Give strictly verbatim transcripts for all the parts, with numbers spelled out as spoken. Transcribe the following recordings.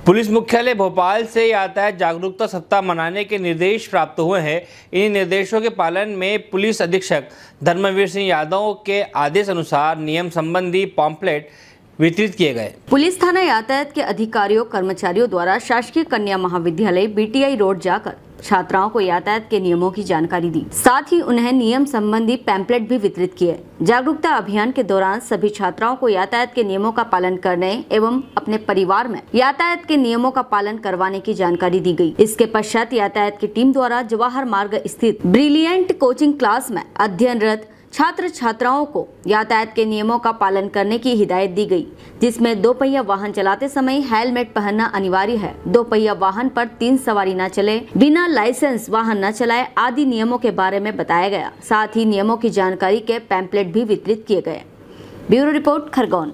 Police मुख्यालय भोपाल से यातायात जागरूकता सप्ताह मनाने के निर्देश प्राप्त हुए हैं। इन निर्देशों के पालन में पुलिस अधीक्षक धर्मवीर सिंह यादव के आदेश अनुसार नियम संबंधी पॉम्पलेट वितरित किए गए। पुलिस थाना यातायात के अधिकारियों कर्मचारियों द्वारा शासकीय कन्या महाविद्यालय बीटीआई रोड जाकर छात्राओं को यातायात के नियमों की जानकारी दी। साथ ही उन्हें नियम संबंधी पैम्पलेट भी वितरित किए। जागरूकता अभियान के दौरान सभी छात्राओं को यातायात के नियमों का पालन करने एवं अपने परिवार में यातायात के नियमों का पालन करवाने की जानकारी दी गई। इसके पश्चात यातायात की टीम द्वारा जवाहर मार्ग स्थित ब्रिलियंट कोचिंग क्लास में अध्ययनरत छात्र छात्राओं को यातायात के नियमों का पालन करने की हिदायत दी गई, जिसमें दो पहिया वाहन चलाते समय हेलमेट पहनना अनिवार्य है, दो पहिया वाहन पर तीन सवारी न चले, बिना लाइसेंस वाहन न चलाए आदि नियमों के बारे में बताया गया। साथ ही नियमों की जानकारी के पैम्पलेट भी वितरित किए गए। Bureau report Khargone.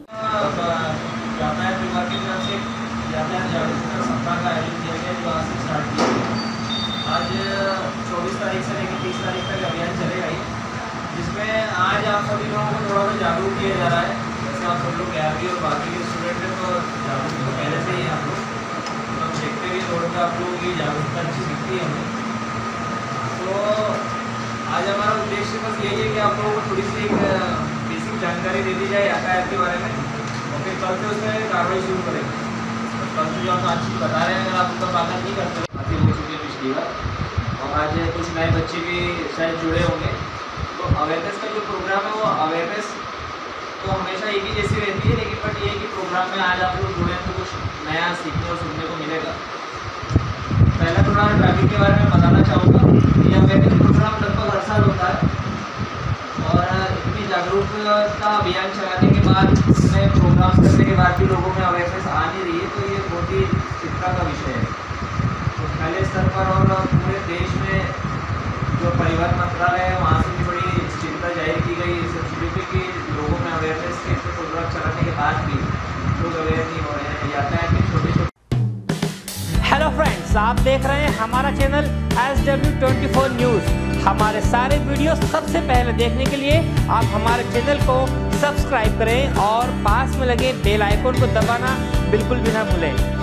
आज चौबीस तारीख से लेकर तीस तारीख तक अभियान चलेगा ही, जिसमें आज आप सभी लोगों को थोड़ा सा जागरूक किया जा रहा है। जैसे आप सब लोग ग्यारहवीं और बारहवीं के स्टूडेंट हैं तो जागरूक तो पहले से ही आप लोग तो देखते हुए रोड पर आप लोगों की जागरूकता अच्छी दिखती है हमें। तो आज हमारा उद्देश्य बस यही है कि आप लोगों को थोड़ी सी एक बेसिक जानकारी दे दी जाए यातायात के बारे में, और फिर कल से उसमें कार्रवाई शुरू करेंगे। कल से जो हम आज चीज़ बता रहे हैं अगर आप उसका पालन नहीं करते काफ़ी हो चुकी है पिछली बार, और आज कुछ नए बच्चे भी शायद जुड़े होंगे। तो अवेयरनेस का जो प्रोग्राम है वो अवेयरनेस तो हमेशा एक ही जैसी रहती है, लेकिन बट ये कि प्रोग्राम में आज आप लोग जुड़े हैं तो कुछ नया सीखने और सुनने को मिलेगा। पहला थोड़ा ट्रैफिक के बारे में बताना चाहूँगा। ये अवेयरनेस प्रोग्राम लगभग हर साल होता है, और इतनी जागरूकता अभियान चलाने के बाद इसमें प्रोग्राम करने के बाद भी लोगों में अवेयरनेस आ नहीं रही है, तो ये बहुत ही चिंता का विषय है। तो पहले स्तर पर और पूरे देश में जो परिवहन मंत्रालय है वहाँ से भी बड़ी चिंता जाहिर की गई इस चीज़ों पे कि लोगों में अवेयरनेस के प्रोग्राम चलाने के बाद भी लोग अवेयर नहीं हो रहे हैं यातायात के छोटे छोटे। हेलो फ्रेंड्स, आप देख रहे हैं हमारा channel S W twenty four news. हमारे सारे वीडियो सबसे पहले देखने के लिए आप हमारे चैनल को सब्सक्राइब करें और पास में लगे बेल आइकन को दबाना बिल्कुल भी ना भूलें।